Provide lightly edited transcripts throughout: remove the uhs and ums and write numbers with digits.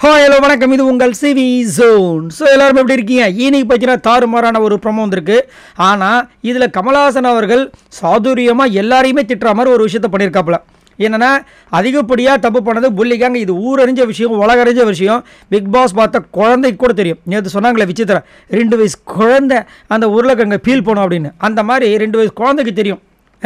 Hello வணக்கம், இது உங்கள் சிவி ஜோன். ஸோ எல்லோரும் எப்படி இருக்கீங்க? இன்னைக்கு பார்த்தீங்கன்னா தாறுமாறான ஒரு ப்ரோமோ வந்திருக்கு. ஆனால் இதில் கமல்ஹாசன் அவர்கள் சாதுரியமாக எல்லாரையுமே திட்டுற மாதிரி ஒரு விஷயத்தை பண்ணியிருக்காப்புல. என்னென்னா, அதிகப்படியாக தப்பு பண்ணது புள்ளிக்காங்க. இது ஊரறிஞ்ச விஷயம், உலகறிஞ்ச விஷயம். பிக் பாஸ் பார்த்த குழந்தைக்கு கூட தெரியும். நேற்று சொன்னாங்களே விசித்திரா, 2 வயசு குழந்தை அந்த உருளைக்கிழங்க ஃபீல் பண்ணும் அப்படின்னு. அந்த மாதிரி 2 வயசு குழந்தைக்கு தெரியும்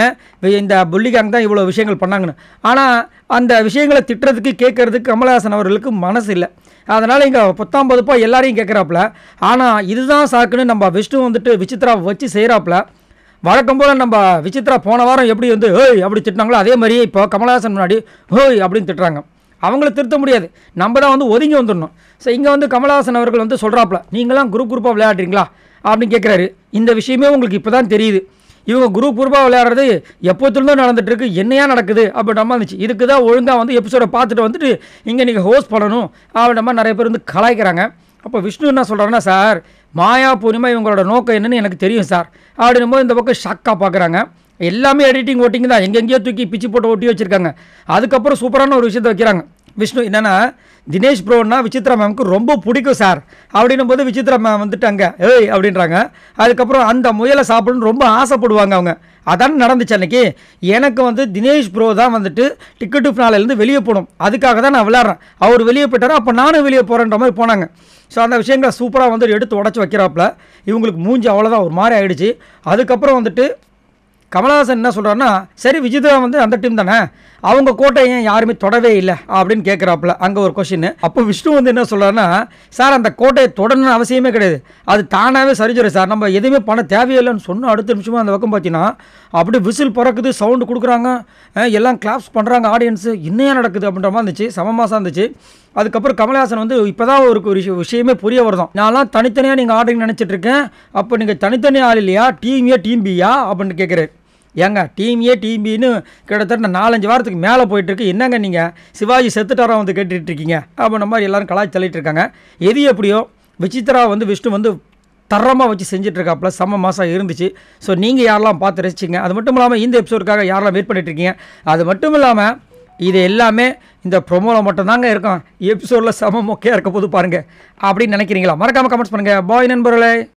இந்த புள்ளிகாங் தான் இவ்வளோ விஷயங்கள் பண்ணாங்கன்னு. ஆனால் அந்த விஷயங்களை திட்டுறதுக்கு கேட்கறதுக்கு கமல்ஹாசன் அவர்களுக்கு மனசு இல்லை. அதனால் இங்கே 19 எல்லாரையும் கேட்குறாப்புல. ஆனால் இதுதான் சாக்குன்னு நம்ம விஷ்ணு வந்துட்டு விசித்ரா வச்சு செய்கிறாப்புல. வழக்கம் போல் நம்ம விசித்ரா போன வாரம் எப்படி வந்து ஹோய் அப்படி திட்டினாங்களோ அதே மாதிரியே இப்போ கமல்ஹாசன் முன்னாடி ஹோய் அப்படின்னு திட்டுறாங்க. அவங்கள திருத்த முடியாது, நம்ம தான் வந்து ஒதுங்கி வந்துடணும். ஸோ இங்கே வந்து கமல்ஹாசன் அவர்கள் வந்து சொல்கிறாப்புல, நீங்களாம் குரூப்பாக விளையாடுறீங்களா அப்படின்னு கேட்குறாரு. இந்த விஷயமே உங்களுக்கு இப்போ தான் தெரியுது. இவங்க குரூப்பாக விளையாடுறது எப்போத்துலேருந்தும் நடந்துகிட்ருக்கு, என்னையா நடக்குது அப்படின்ற மாதிரி இருந்துச்சு. இதுக்கு தான் ஒழுங்காக வந்து எபிசோடை பார்த்துட்டு வந்துட்டு இங்கே நீங்கள் ஹோஸ்ட் பண்ணணும் அப்படின்ற மாதிரி நிறைய பேர் வந்து கலாய்க்கிறாங்க. அப்போ விஷ்ணு என்ன சொல்கிறாருன்னா, சார் மாயா பூர்ணிமா இவங்களோட நோக்கம் என்னன்னு எனக்கு தெரியும் சார் அப்படின்னும் போது இந்த பக்கம் ஷாக்காக பார்க்குறாங்க. எல்லாமே எடிட்டிங் ஓட்டிங் தான், எங்கெங்கேயோ தூக்கி பிச்சு போட்டு ஒட்டி வச்சுருக்காங்க. அதுக்கப்புறம் சூப்பரான ஒரு விஷயத்தை வைக்கிறாங்க விஷ்ணு. என்னென்னா, தினேஷ் ப்ரோன்னா விசித்ரா மேமுக்கு ரொம்ப பிடிக்கும் சார் அப்படின்னும் போது விசித்ரா மேம் வந்துட்டாங்க ஏய் அப்படின்றாங்க. அதுக்கப்புறம் அந்த முயலை சாப்பிடணும்னு ரொம்ப ஆசைப்படுவாங்க அவங்க. அதான் நடந்துச்சு அன்றைக்கி. எனக்கு வந்து தினேஷ் ப்ரோ தான் வந்துட்டு டிக்கெட்டு ஃபினாலேருந்து வெளியே போகணும், அதுக்காக தான் நான் விளையாடுறேன். அவர் வெளியே போயிட்டாரோ அப்போ நானும் வெளியே போகிறேன்ற மாதிரி போனாங்க. ஸோ அந்த விஷயங்களை சூப்பராக வந்து எடுத்து உடச்சி வைக்கிறாப்புல. இவங்களுக்கு மூஞ்சி அவ்வளோதான் ஒரு மாதிரி ஆகிடுச்சு. அதுக்கப்புறம் வந்துட்டு கமல்ஹாசன் என்ன சொல்கிறாருன்னா, சரி விசித்ரா வந்து அந்த டீம் தானே, அவங்க கோட்டை ஏன் யாருமே தொடவே இல்லை அப்படின்னு கேட்குறாப்புல. அங்கே ஒரு கொஷின். அப்போ விஷ்ணு வந்து என்ன சொல்கிறாருன்னா, சார் அந்த கோட்டையை தொடணும்னு அவசியமே கிடையாது, அது தானாகவே சரிஞ்சிடும் சார், நம்ம எதுவுமே பண்ண தேவையில்லைன்னு சொன்ன அடுத்த நிமிஷமாக அந்த பக்கம் பார்த்தீங்கன்னா அப்படியே விசில் பறக்குது, சவுண்டு கொடுக்குறாங்க, எல்லாம் கிளாப்ஸ் பண்ணுறாங்க ஆடியன்ஸு. இன்னையா நடக்குது அப்படின்ற மாதிரி இருந்துச்சு, சமமாசாக இருந்துச்சு. அதுக்கப்புறம் கமல்ஹாசன் வந்து இப்போ தான் ஒரு விஷயமே புரிய வருதான். நான்லாம் தனித்தனியாக நீங்கள் ஆடுறீங்கன்னு நினச்சிட்ருக்கேன், அப்போ நீங்கள் தனித்தனி ஆள் இல்லையா, டீம் ஏ டீம் பியா அப்படின்னு கேட்குறாரு. ஏங்க டீம் ஏ டீம் பின்னு கிட்டத்தட்ட 4-5 வாரத்துக்கு மேலே போயிட்டுருக்கு, என்னங்க நீங்கள் சிவாஜி செத்துட்டாரா வந்து கேட்டுட்ருக்கீங்க அப்படின்ற மாதிரி எல்லோரும் கலாய்ச்சி தள்ளிட்டு இருக்காங்க. எது எப்படியோ விசித்ரா வந்து விஷ்ணு வந்து தரமாக வச்சு செஞ்சிட்ருக்காப்புல, செம்ம மாதம் இருந்துச்சு. ஸோ நீங்கள் யாரெல்லாம் பார்த்து ரசிச்சிங்க. அது மட்டும் இல்லாமல் இந்த எபிசோடுக்காக யாரெல்லாம் வெயிட் பண்ணிட்டுருக்கீங்க. அது மட்டும் இல்லாமல் இது எல்லாமே இந்த ப்ரொமோவில் மட்டும்தாங்க இருக்கும், எபிசோடில் செம்ம மொக்கையாக இருக்க போது பாருங்கள் அப்படின்னு நினைக்கிறீங்களா? மறக்காமல் கமெண்ட்ஸ் பண்ணுங்கள். பாய் நண்பர்களே.